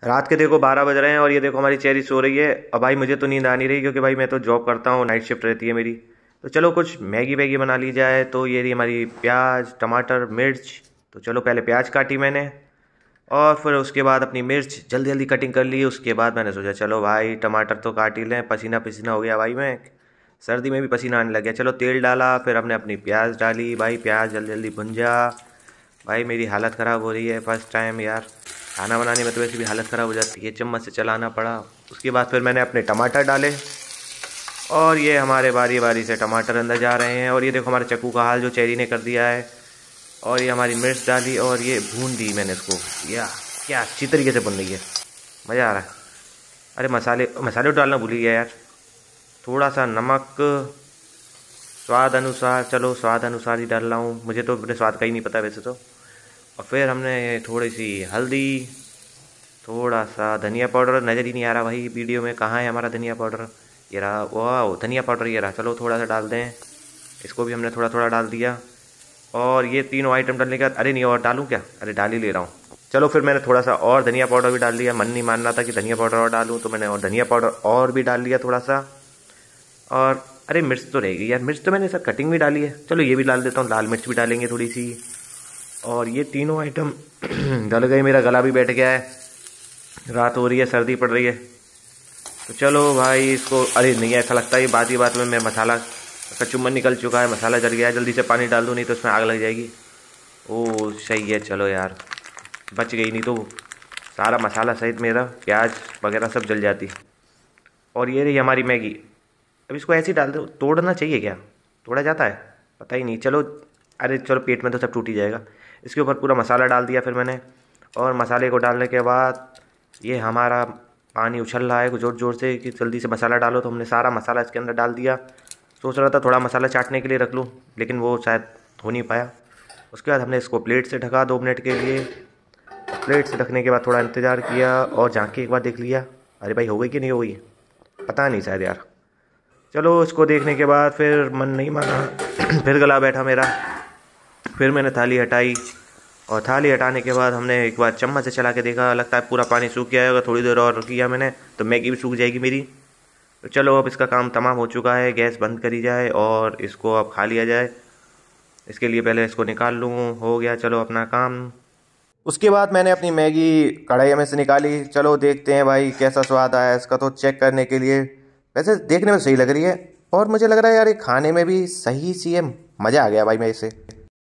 रात के देखो 12 बज रहे हैं और ये देखो हमारी चेरी सो रही है। अब भाई मुझे तो नींद आ नहीं रही क्योंकि भाई मैं तो जॉब करता हूँ, नाइट शिफ्ट रहती है मेरी। तो चलो कुछ मैगी वैगी बना ली जाए। तो ये रही हमारी प्याज टमाटर मिर्च। तो चलो पहले प्याज काटी मैंने और फिर उसके बाद अपनी मिर्च जल्दी जल्दी कटिंग कर ली। उसके बाद मैंने सोचा चलो भाई टमाटर तो काट ही लें, पसीना पसीना हो गया भाई, मैं सर्दी में भी पसीना आने लग गया। चलो तेल डाला, फिर हमने अपनी प्याज डाली। भाई प्याज जल्दी जल्दी भुन जा। भाई मेरी हालत ख़राब हो रही है फर्स्ट टाइम यार, खाना बनाने में तो वैसे भी हालत ख़राब हो जाती है, चम्मच से चलाना पड़ा। उसके बाद फिर मैंने अपने टमाटर डाले और ये हमारे बारी बारी से टमाटर अंदर जा रहे हैं। और ये देखो हमारे चक्कू का हाल जो चेरी ने कर दिया है। और ये हमारी मिर्च डाली और ये भून दी मैंने इसको। या क्या अच्छी तरीके से बन रही है, मज़ा आ रहा है। अरे मसाले मसाले डालना भूल गया यार। थोड़ा सा नमक स्वाद अनुसार, चलो स्वाद अनुसार ही डाल रहा हूँ, मुझे तो अपने स्वाद का ही नहीं पता वैसे तो। और फिर हमने थोड़ी सी हल्दी, थोड़ा सा धनिया पाउडर, नज़र ही नहीं आ रहा भाई वीडियो में कहाँ है हमारा धनिया पाउडर। ये रहा, वाह धनिया पाउडर ये रहा। चलो थोड़ा सा डाल दें, इसको भी हमने थोड़ा थोड़ा डाल दिया। और ये तीनों आइटम डालने के बाद, अरे नहीं और डालूँ क्या, अरे डाल ही ले रहा हूँ। चलो फिर मैंने थोड़ा सा और धनिया पाउडर भी डाल दिया। मन नहीं मान रहा था कि धनिया पाउडर और डालूँ, तो मैंने और धनिया पाउडर और भी डाल लिया थोड़ा सा। और अरे मिर्च तो रहेगी यार, मिर्च तो मैंने सर कटिंग भी डाली है, चलो ये भी डाल देता हूँ, लाल मिर्च भी डालेंगे थोड़ी सी। और ये तीनों आइटम डल गए, मेरा गला भी बैठ गया है, रात हो रही है, सर्दी पड़ रही है। तो चलो भाई इसको, अरे नहीं ऐसा लगता है बात ही बात में मैं मसाला का चुम्बन निकल चुका है, मसाला जल गया है, जल्दी से पानी डाल दूँ नहीं तो उसमें आग लग जाएगी। ओह सही है, चलो यार बच गई, नहीं तो सारा मसाला सहित मेरा प्याज वगैरह सब जल जाती। और ये रही हमारी मैगी। अब इसको ऐसे ही डाल दो, तोड़ना चाहिए क्या, तोड़ा जाता है पता ही नहीं। चलो अरे चलो पेट में तो सब टूट ही जाएगा। इसके ऊपर पूरा मसाला डाल दिया फिर मैंने। और मसाले को डालने के बाद ये हमारा पानी उछल रहा है ज़ोर ज़ोर से कि जल्दी से मसाला डालो, तो हमने सारा मसाला इसके अंदर डाल दिया। सोच रहा था थोड़ा मसाला चाटने के लिए रख लूँ, लेकिन वो शायद हो नहीं पाया। उसके बाद हमने इसको प्लेट से ढका 2 मिनट के लिए। प्लेट से ढकने के बाद थोड़ा इंतज़ार किया और झाँक के एक बार देख लिया, अरे भाई हो गई कि नहीं हो गई, पता नहीं शायद यार। चलो इसको देखने के बाद फिर मन नहीं माना फिर गला बैठा मेरा। फिर मैंने थाली हटाई और थाली हटाने के बाद हमने एक बार चम्मच से चला के देखा, लगता है पूरा पानी सूख गया है। थोड़ी देर और किया मैंने तो मैगी भी सूख जाएगी मेरी। तो चलो अब इसका काम तमाम हो चुका है, गैस बंद करी जाए और इसको अब खा लिया जाए। इसके लिए पहले इसको निकाल लूँ, हो गया चलो अपना काम। उसके बाद मैंने अपनी मैगी कढ़ाई में से निकाली। चलो देखते हैं भाई कैसा स्वाद आया इसका, तो चेक करने के लिए। वैसे देखने में सही लग रही है और मुझे लग रहा है यार ये खाने में भी सही सी है, मज़ा आ गया भाई मैं इसे।